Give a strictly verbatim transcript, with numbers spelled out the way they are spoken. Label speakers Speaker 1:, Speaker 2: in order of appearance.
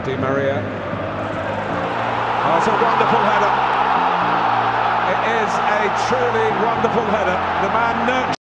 Speaker 1: Di Maria. Oh, it's a wonderful header. It is a truly wonderful header. The man nurtured